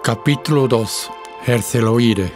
Capítulo 2. Herceloide.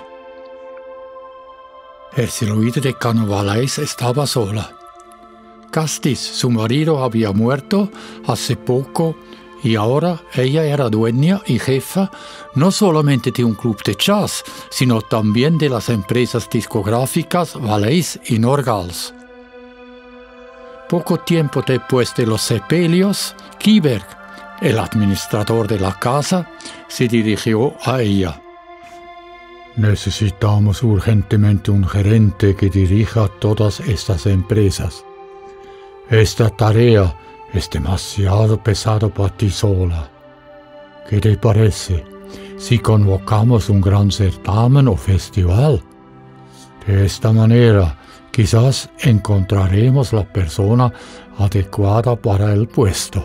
Herceloide de Cano Valais estaba sola. Castis, su marido, había muerto hace poco y ahora ella era dueña y jefa no solamente de un club de jazz, sino también de las empresas discográficas Valais y Norgals. Poco tiempo después de los sepelios, Kieberg, el administrador de la casa, se dirigió a ella. Necesitamos urgentemente un gerente que dirija todas estas empresas. Esta tarea es demasiado pesada para ti sola. ¿Qué te parece si convocamos un gran certamen o festival? De esta manera, quizás encontraremos la persona adecuada para el puesto.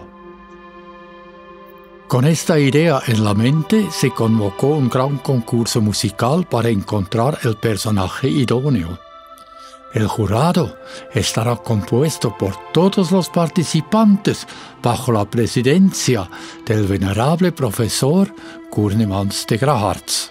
Con esta idea en la mente, se convocó un gran concurso musical para encontrar el personaje idóneo. El jurado estará compuesto por todos los participantes bajo la presidencia del venerable profesor Kurnemans de Graharz.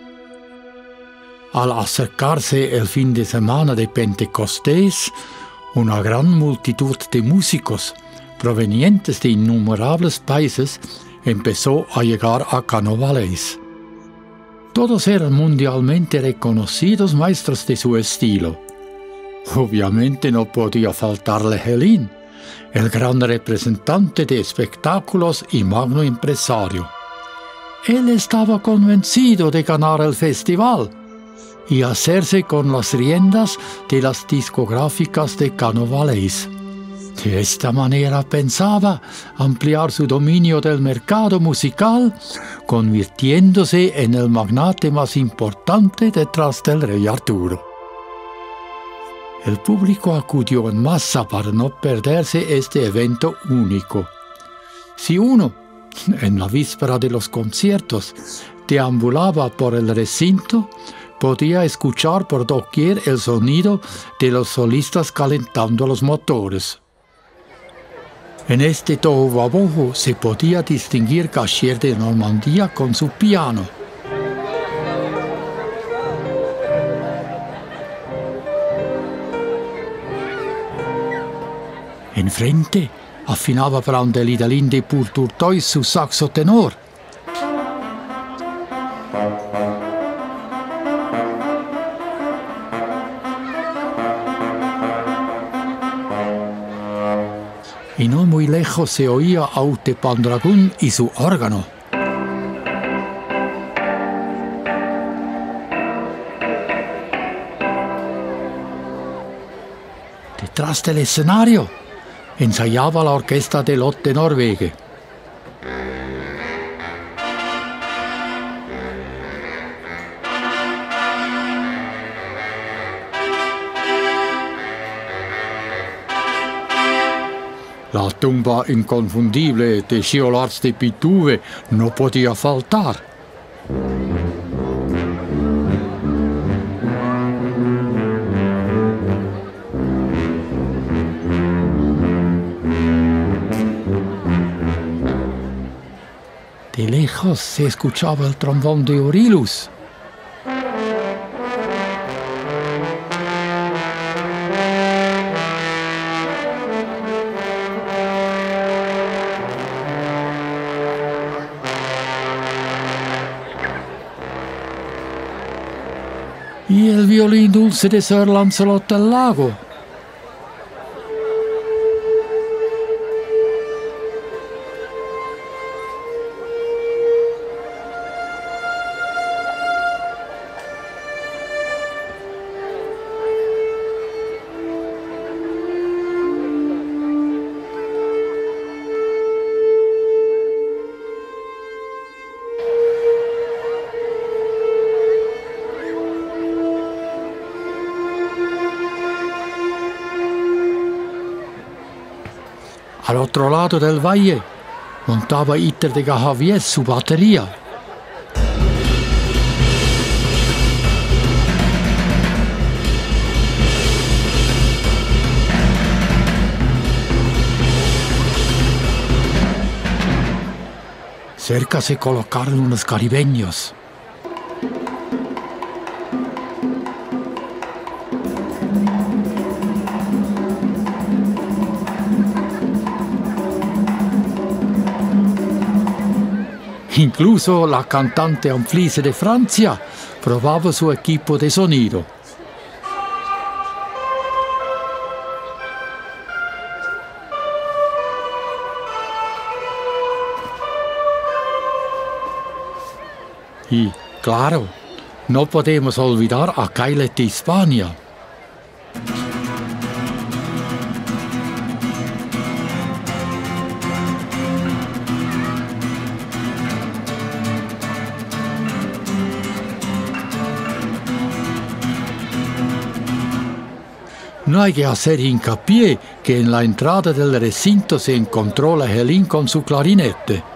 Al acercarse el fin de semana de Pentecostés, una gran multitud de músicos provenientes de innumerables países empezó a llegar a Cano Valais. Todos eran mundialmente reconocidos maestros de su estilo. Obviamente no podía faltarle Helin, el gran representante de espectáculos y magno empresario. Él estaba convencido de ganar el festival y hacerse con las riendas de las discográficas de Cano Valais. De esta manera pensaba ampliar su dominio del mercado musical, convirtiéndose en el magnate más importante detrás del rey Arturo. El público acudió en masa para no perderse este evento único. Si uno, en la víspera de los conciertos, deambulaba por el recinto, podía escuchar por doquier el sonido de los solistas calentando los motores. En este tohuwabohu se podía distinguir Gachier de Normandía con su piano. Enfrente afinaba Brandelidalin de Pourtourtois su saxo tenor. Y no muy lejos se oía Aute Pandragún y su órgano. Detrás del escenario ensayaba la orquesta de Lotte Norwege. La tumba inconfundible de Chiolarz de Pitouve no podía faltar. De lejos se escuchaba el trombón de Orilus. Y el violín dulce de Sir Lancelot del Lago. Al otro lado del valle montaba Iter de Gajavies su batería. Cerca se colocaron unos caribeños. Incluso la cantante Anflise de Francia probaba su equipo de sonido. Y, claro, no podemos olvidar a Kailet de España. No hay que hacer hincapié que en la entrada del recinto se encontró la Helene con su clarinete.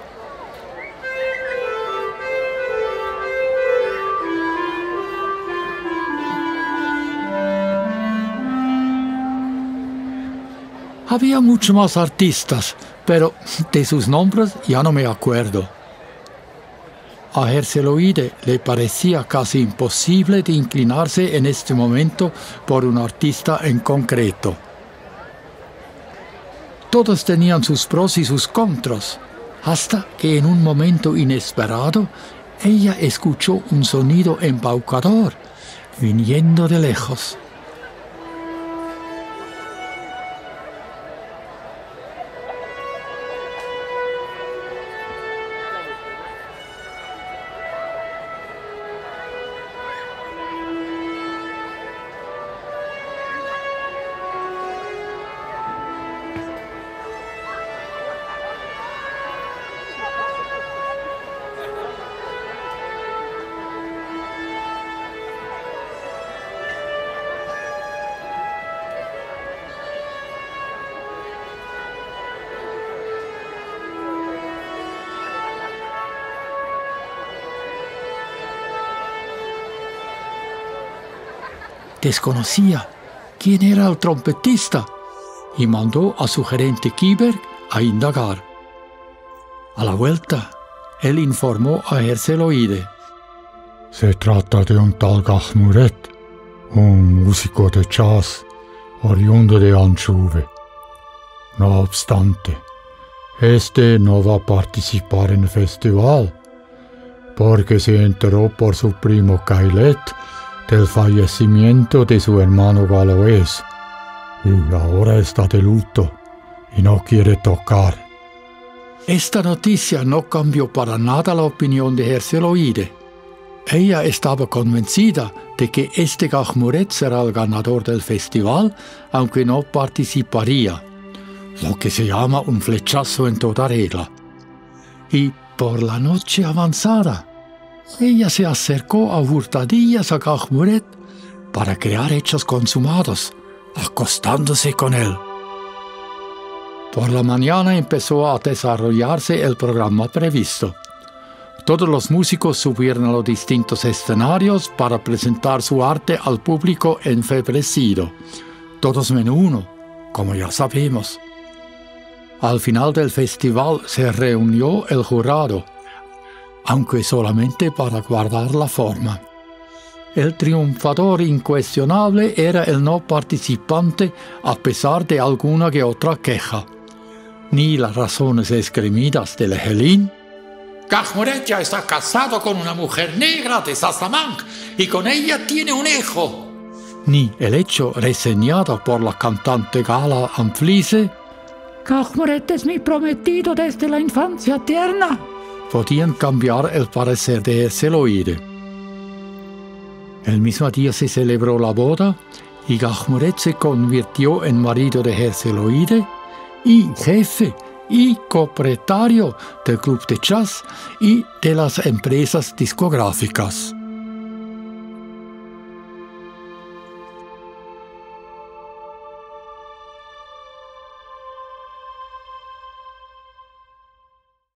Había muchos más artistas, pero de sus nombres ya no me acuerdo. A Herceloide le parecía casi imposible de inclinarse en este momento por un artista en concreto. Todos tenían sus pros y sus contras, hasta que en un momento inesperado ella escuchó un sonido embaucador viniendo de lejos. Desconocía quién era el trompetista y mandó a su gerente Kieberg a indagar. A la vuelta, él informó a Herceloide. Se trata de un tal Gahmuret, un músico de jazz oriundo de Anchove. No obstante, este no va a participar en el festival porque se enteró por su primo Kailet del fallecimiento de su hermano Galois y ahora está de luto y no quiere tocar. Esta noticia no cambió para nada la opinión de Herceloide. Ella estaba convencida de que este Gahmuret será el ganador del festival, aunque no participaría, lo que se llama un flechazo en toda regla. Y por la noche avanzada, ella se acercó a hurtadillas a Gahmuret para crear hechos consumados, acostándose con él. Por la mañana empezó a desarrollarse el programa previsto. Todos los músicos subieron a los distintos escenarios para presentar su arte al público enfebrecido, todos menos uno, como ya sabemos. Al final del festival se reunió el jurado, aunque solamente para guardar la forma. El triunfador incuestionable era el no participante a pesar de alguna que otra queja. Ni las razones esgrimidas de la Helene. Gahmuret ya está casado con una mujer negra de Salamanca y con ella tiene un hijo. Ni el hecho reseñado por la cantante gala Anflise. Gahmuret es mi prometido desde la infancia tierna. Podían cambiar el parecer de Herceloide. El mismo día se celebró la boda y Gahmuret se convirtió en marido de Herceloide y jefe y copropietario del club de jazz y de las empresas discográficas.